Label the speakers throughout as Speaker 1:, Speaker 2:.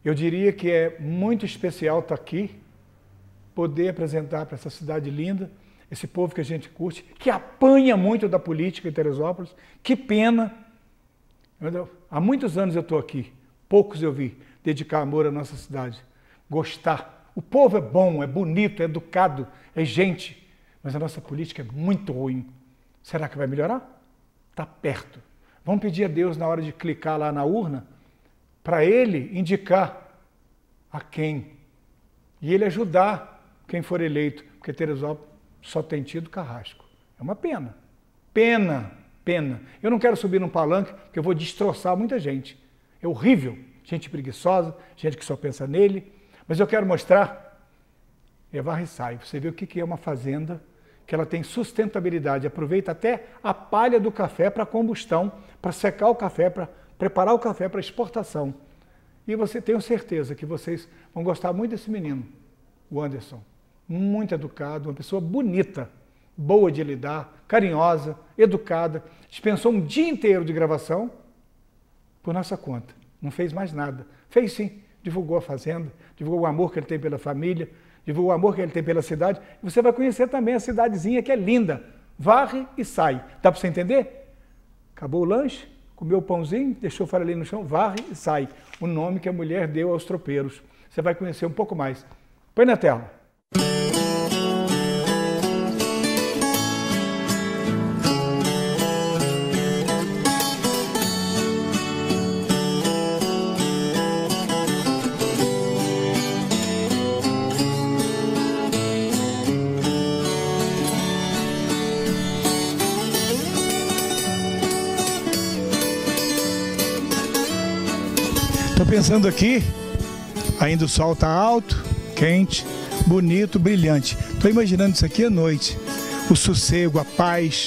Speaker 1: Eu diria que é muito especial estar aqui, poder apresentar para essa cidade linda, esse povo que a gente curte, que apanha muito da política em Teresópolis. Que pena. Há muitos anos eu estou aqui, poucos eu vi dedicar amor à nossa cidade, gostar. O povo é bom, é bonito, é educado, é gente, mas a nossa política é muito ruim. Será que vai melhorar? Está perto. Vamos pedir a Deus na hora de clicar lá na urna, para Ele indicar a quem. E Ele ajudar quem for eleito, porque Teresópolis só tem tido carrasco. É uma pena. Pena, pena. Eu não quero subir num palanque, porque eu vou destroçar muita gente. É horrível. Gente preguiçosa, gente que só pensa nele. Mas eu quero mostrar, varre e sai. Você vê o que é uma fazenda, que ela tem sustentabilidade. Aproveita até a palha do café para combustão, para secar o café, para preparar o café para exportação. E você tenho certeza que vocês vão gostar muito desse menino, o Anderson. Muito educado, uma pessoa bonita, boa de lidar, carinhosa, educada. Dispensou um dia inteiro de gravação por nossa conta. Não fez mais nada. Fez sim, divulgou a fazenda, divulgou o amor que ele tem pela família, divulgou o amor que ele tem pela cidade. E você vai conhecer também a cidadezinha que é linda. Varre e sai. Dá para você entender? Acabou o lanche, comeu o pãozinho, deixou o farelinho no chão, varre e sai. O nome que a mulher deu aos tropeiros. Você vai conhecer um pouco mais. Põe na tela. Estou pensando aqui, ainda o sol está alto, quente, bonito, brilhante. Estou imaginando isso aqui à noite, o sossego, a paz,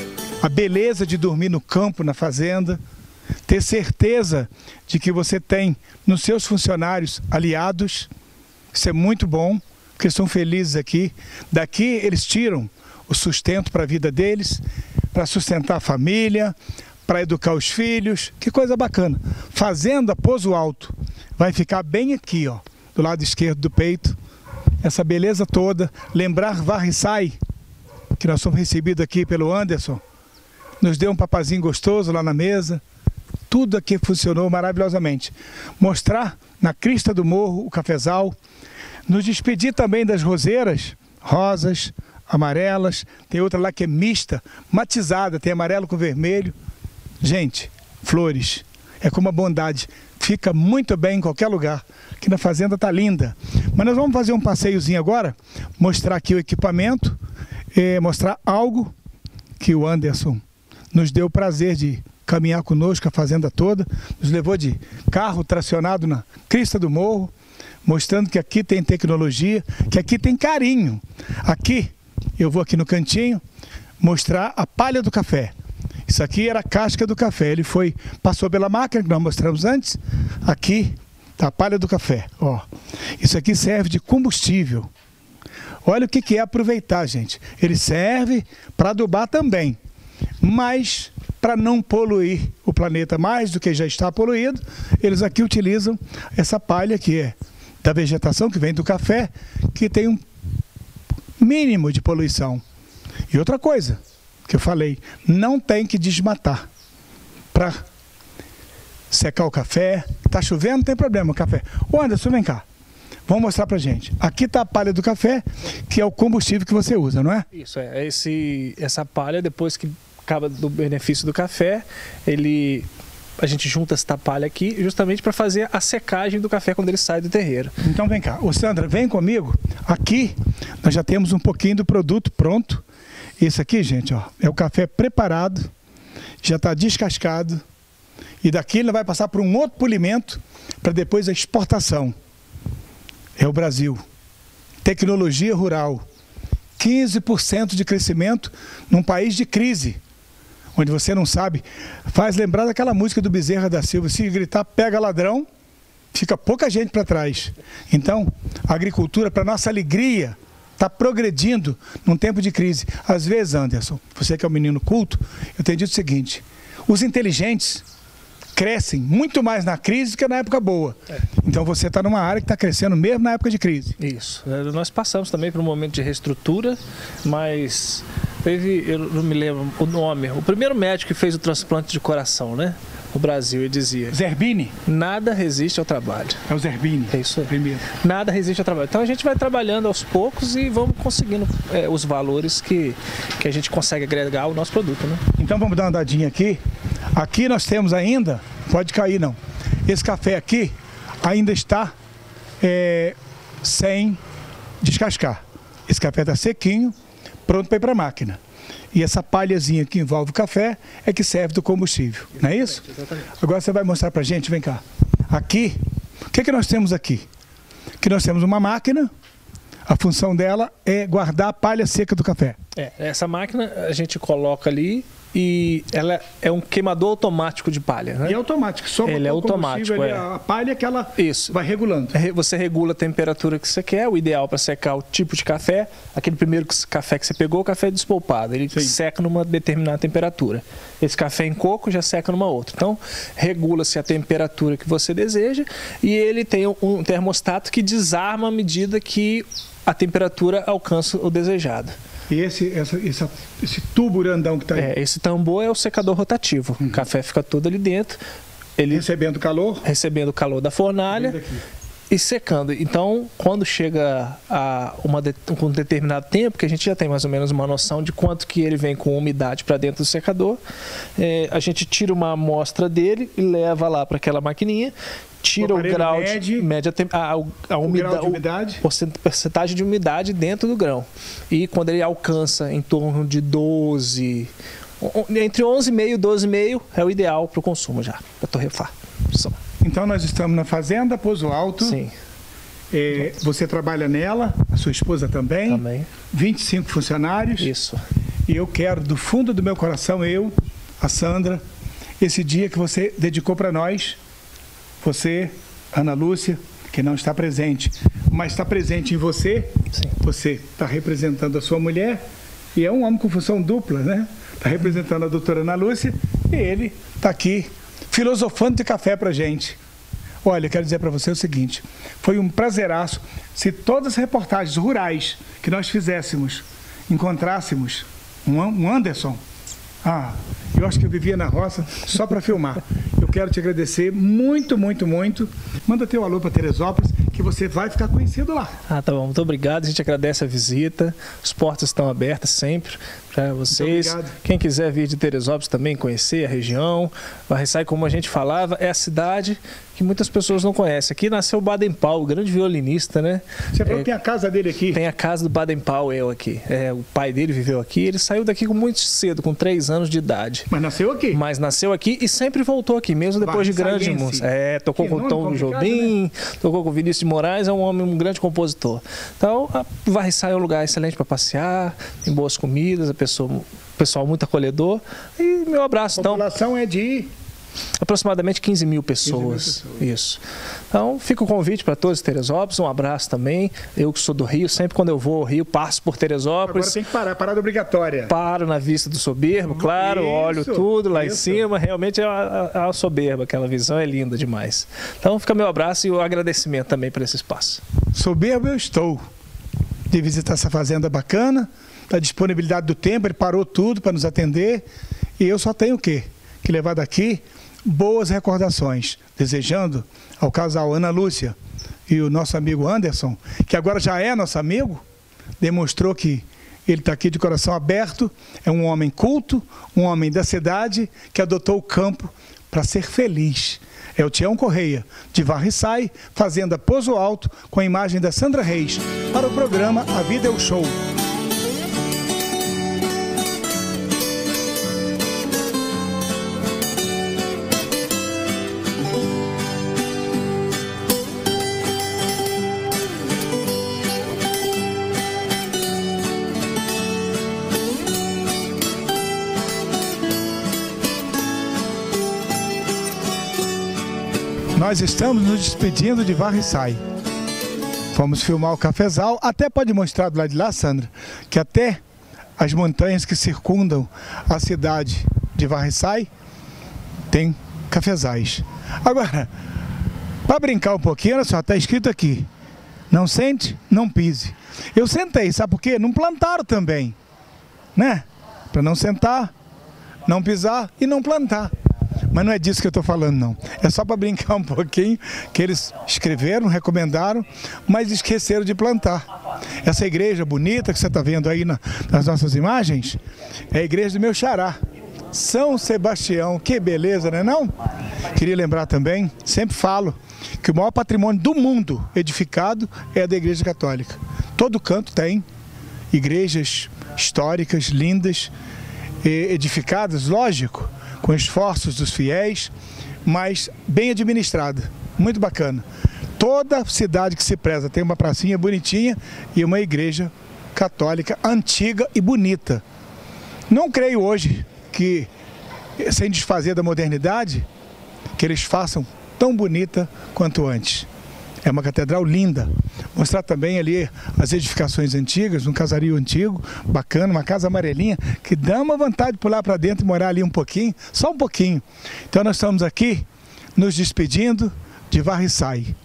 Speaker 1: a beleza de dormir no campo, na fazenda, ter certeza de que você tem nos seus funcionários aliados. Isso é muito bom, porque estão felizes aqui. Daqui eles tiram o sustento para a vida deles, para sustentar a família, para educar os filhos. Que coisa bacana. Fazenda Pouso Alto vai ficar bem aqui, ó, do lado esquerdo do peito. Essa beleza toda. Lembrar Varre e Sai, que nós somos recebidos aqui pelo Anderson. Nos deu um papazinho gostoso lá na mesa. Tudo aqui funcionou maravilhosamente. Mostrar na crista do morro o cafezal. Nos despedir também das roseiras, rosas, amarelas. Tem outra lá que é mista, matizada, tem amarelo com vermelho. Gente, flores, é como a bondade, fica muito bem em qualquer lugar. Aqui na fazenda tá linda. Mas nós vamos fazer um passeiozinho agora, mostrar aqui o equipamento, mostrar algo que o Anderson nos deu o prazer de caminhar conosco a fazenda toda, nos levou de carro tracionado na crista do morro, mostrando que aqui tem tecnologia, que aqui tem carinho. Aqui, eu vou aqui no cantinho, mostrar a palha do café. Isso aqui era a casca do café, ele passou pela máquina que nós mostramos antes. Aqui está a palha do café, ó. Isso aqui serve de combustível. Olha o que é aproveitar, gente. Ele serve para adubar também, mas para não poluir o planeta mais do que já está poluído, eles aqui utilizam essa palha que é da vegetação, que vem do café, que tem um mínimo de poluição. E outra coisa que eu falei, não tem que desmatar para secar o café. Está chovendo, não tem problema, o café. Ô Anderson, vem cá, vamos mostrar para gente. Aqui está a palha do café, que é o combustível que você usa, não é?
Speaker 2: Isso, essa palha, depois que acaba do benefício do café, a gente junta essa palha aqui justamente para fazer a secagem do café quando ele sai do terreiro.
Speaker 1: Então vem cá, ô Sandra, vem comigo. Aqui nós já temos um pouquinho do produto pronto. Isso aqui, gente, ó, é o café preparado, já está descascado, e daqui ele vai passar por um outro polimento para depois a exportação. É o Brasil. Tecnologia rural. 15% de crescimento num país de crise, onde você não sabe. Faz lembrar daquela música do Bezerra da Silva, se gritar pega ladrão, fica pouca gente para trás. Então, a agricultura, para nossa alegria, está progredindo num tempo de crise. Às vezes, Anderson, você que é um menino culto, eu tenho dito o seguinte: os inteligentes crescem muito mais na crise do que na época boa. Então você está numa área que está crescendo mesmo na época de crise.
Speaker 2: Isso. Nós passamos também por um momento de reestrutura, mas teve, eu não me lembro o nome, o primeiro médico que fez o transplante de coração, né? No Brasil, ele dizia:
Speaker 1: Zerbini?
Speaker 2: Nada resiste ao trabalho.
Speaker 1: É o Zerbini.
Speaker 2: É isso aí.
Speaker 1: Primeiro.
Speaker 2: Nada resiste ao trabalho. Então a gente vai trabalhando aos poucos e vamos conseguindo os valores que a gente consegue agregar ao nosso produto, né?
Speaker 1: Então vamos dar uma andadinha aqui. Aqui nós temos ainda, pode cair não, esse café aqui ainda está sem descascar. Esse café está sequinho, pronto para ir para a máquina. E essa palhazinha que envolve o café é que serve do combustível, não é isso?
Speaker 2: Exatamente.
Speaker 1: Agora você vai mostrar para a gente, vem cá. Aqui, o que nós temos aqui? Que nós temos uma máquina, a função dela é guardar a palha seca do café.
Speaker 2: Essa máquina a gente coloca ali e ela é um queimador automático de palha, né?
Speaker 1: E é automático, só
Speaker 2: ele é automático,
Speaker 1: ali, a palha que ela
Speaker 2: Isso.
Speaker 1: vai regulando.
Speaker 2: Você regula a temperatura que você quer, o ideal para secar o tipo de café. Aquele primeiro café que você pegou, o café despolpado, ele seca numa determinada temperatura. Esse café em coco já seca numa outra. Então, regula-se a temperatura que você deseja e ele tem um termostato que desarma à medida que a temperatura alcança o desejado.
Speaker 1: E esse tubo grandão que está aí?
Speaker 2: Esse tambor é o secador rotativo. O café fica todo ali dentro. Ele
Speaker 1: recebendo calor?
Speaker 2: Recebendo o calor da fornalha e secando. Então, quando chega a um determinado tempo, que a gente já tem mais ou menos uma noção de quanto que ele vem com umidade para dentro do secador, a gente tira uma amostra dele e leva lá para aquela maquininha, tira o grau a umidade, porcentagem de umidade dentro do grão. E quando ele alcança em torno de 12, entre 11,5 e 12,5 é o ideal para o consumo já, para torrefar.
Speaker 1: Então nós estamos na fazenda Pouso Alto.
Speaker 2: Sim.
Speaker 1: Você trabalha nela, a sua esposa também.
Speaker 2: Também.
Speaker 1: 25 funcionários.
Speaker 2: Isso.
Speaker 1: E eu quero do fundo do meu coração, a Sandra, esse dia que você dedicou para nós. Você, Ana Lúcia, que não está presente, mas está presente em você.
Speaker 2: Sim.
Speaker 1: Você está representando a sua mulher e é um homem com função dupla, né? Está representando a doutora Ana Lúcia e ele está aqui filosofando de café para a gente. Olha, eu quero dizer para você o seguinte, foi um prazeraço se todas as reportagens rurais que nós fizéssemos, encontrássemos um Anderson. Eu acho que eu vivia na roça só para filmar. Eu quero te agradecer muito, muito, muito. Manda teu alô para Teresópolis, que você vai ficar conhecido lá.
Speaker 2: Tá bom. Muito obrigado. A gente agradece a visita. As portas estão abertas sempre para vocês. Quem quiser vir de Teresópolis também, conhecer a região. Varriçai, como a gente falava, é a cidade que muitas pessoas não conhecem. Aqui nasceu o Baden-Powell, o grande violinista, né?
Speaker 1: Você falou que tem a casa dele aqui.
Speaker 2: Tem a casa do Baden-Powell aqui. O pai dele viveu aqui. Ele saiu daqui muito cedo, com 3 anos de idade.
Speaker 1: Mas nasceu aqui?
Speaker 2: Mas nasceu aqui e sempre voltou aqui, mesmo depois de grande música. Tocou com o Tom Jobim, né? Tocou com o Vinícius de Moraes, é um grande compositor. Então, Varriçai é um lugar excelente para passear, tem boas comidas, pessoal muito acolhedor. E meu abraço, então.
Speaker 1: A população é de...
Speaker 2: aproximadamente 15 mil pessoas. 15 mil pessoas. Isso. Então, fica o convite para todos de Teresópolis, um abraço também. Eu que sou do Rio, sempre quando eu vou ao Rio, passo por Teresópolis.
Speaker 1: Agora tem que parar, parada obrigatória.
Speaker 2: Paro na vista do Soberbo, claro, olho tudo lá em cima, realmente é a Soberba, aquela visão é linda demais. Então, fica meu abraço e o agradecimento também por esse espaço.
Speaker 1: Soberbo eu estou de visitar essa fazenda bacana, da disponibilidade do tempo, ele parou tudo para nos atender e eu só tenho o quê? Que levar daqui boas recordações, desejando ao casal Ana Lúcia e o nosso amigo Anderson, que agora já é nosso amigo, demonstrou que ele está aqui de coração aberto, é um homem culto, um homem da cidade, que adotou o campo para ser feliz. É o Tião Correia, de Varriçai, fazenda Pouso Alto, com a imagem da Sandra Reis, para o programa A Vida é o Show. Nós estamos nos despedindo de Varriçai. Fomos filmar o cafezal, até pode mostrar do lado de lá, Sandra, que até as montanhas que circundam a cidade de Varriçai tem cafezais. Agora, para brincar um pouquinho, olha só, está escrito aqui, não sente, não pise. Eu sentei, sabe por quê? Não plantaram também, né? Para não sentar, não pisar e não plantar. Mas não é disso que eu estou falando, não. É só para brincar um pouquinho, que eles escreveram, recomendaram, mas esqueceram de plantar. Essa igreja bonita que você está vendo aí nas nossas imagens, é a igreja do meu xará, São Sebastião. Que beleza, né não? Queria lembrar também, sempre falo, que o maior patrimônio do mundo edificado é a da Igreja Católica. Todo canto tem igrejas históricas, lindas, edificadas, lógico, com esforços dos fiéis, mas bem administrada, muito bacana. Toda cidade que se preza tem uma pracinha bonitinha e uma igreja católica antiga e bonita. Não creio hoje que, sem desfazer da modernidade, que eles façam tão bonita quanto antes. É uma catedral linda. Mostrar também ali as edificações antigas, um casario antigo, bacana, uma casa amarelinha, que dá uma vontade de pular para dentro e morar ali um pouquinho, só um pouquinho. Então nós estamos aqui nos despedindo de Varriçai.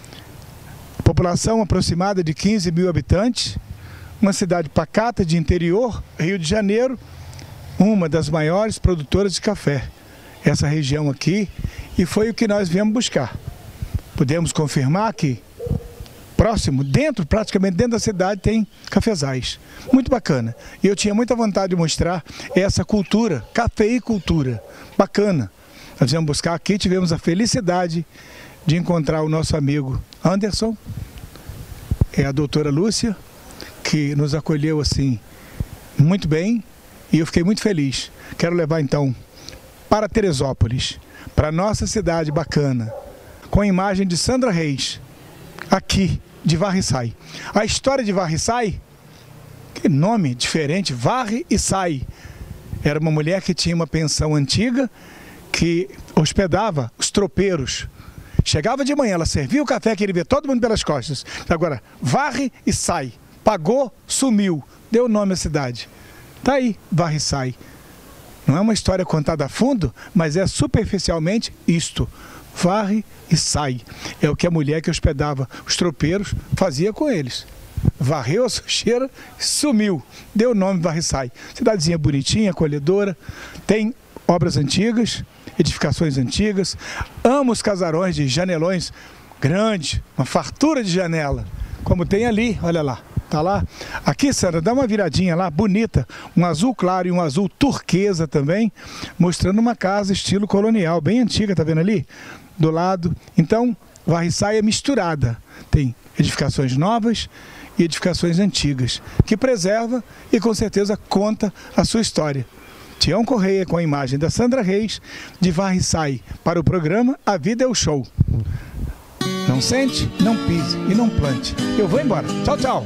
Speaker 1: População aproximada de 15 mil habitantes, uma cidade pacata de interior, Rio de Janeiro, uma das maiores produtoras de café. Essa região aqui, e foi o que nós viemos buscar. Podemos confirmar que próximo, praticamente dentro da cidade, tem cafezais. Muito bacana. E eu tinha muita vontade de mostrar essa cultura, cafeicultura. Bacana. Nós viemos buscar aqui, tivemos a felicidade de encontrar o nosso amigo Anderson, a doutora Lúcia, que nos acolheu assim muito bem, e eu fiquei muito feliz. Quero levar então para Teresópolis, para nossa cidade bacana, com a imagem de Sandra Reis, aqui de Varriçai. A história de Varriçai, que nome diferente, Varre e Sai. Era uma mulher que tinha uma pensão antiga, que hospedava os tropeiros. Chegava de manhã, ela servia o café, queria ver todo mundo pelas costas. Agora, varre e sai. Pagou, sumiu. Deu nome à cidade. Tá aí, Varriçai. Não é uma história contada a fundo, mas é superficialmente isto. Varre e sai. É o que a mulher que hospedava os tropeiros fazia com eles. Varreu a sujeira, sumiu. Deu o nome Varriçai. Cidadezinha bonitinha, acolhedora. Tem obras antigas, edificações antigas. Amo os casarões de janelões grandes, uma fartura de janela. Como tem ali, olha lá. Tá lá? Aqui, Sandra, dá uma viradinha lá, bonita, um azul claro e um azul turquesa também, mostrando uma casa estilo colonial, bem antiga, tá vendo ali? Do lado. Então, Varriçai é misturada. Tem edificações novas e edificações antigas, que preserva e com certeza conta a sua história. Tião Correia com a imagem da Sandra Reis, de Varriçai, para o programa A Vida é o Show. Não sente, não pise e não plante. Eu vou embora. Tchau, tchau.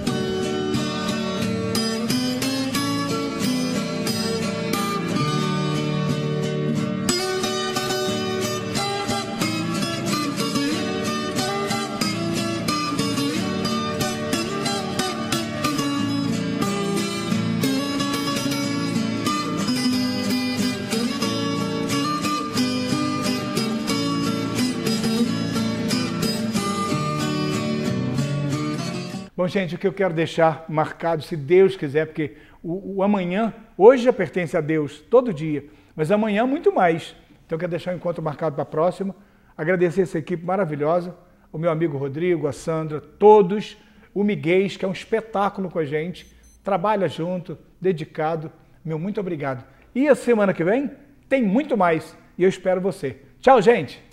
Speaker 1: Bom, gente, o que eu quero deixar marcado, se Deus quiser, porque o amanhã, hoje já pertence a Deus, todo dia, mas amanhã muito mais. Então eu quero deixar o encontro marcado para a próxima, agradecer essa equipe maravilhosa, o meu amigo Rodrigo, a Sandra, todos, o Miguel, que é um espetáculo com a gente, trabalha junto, dedicado, meu muito obrigado. E a semana que vem tem muito mais, e eu espero você. Tchau, gente!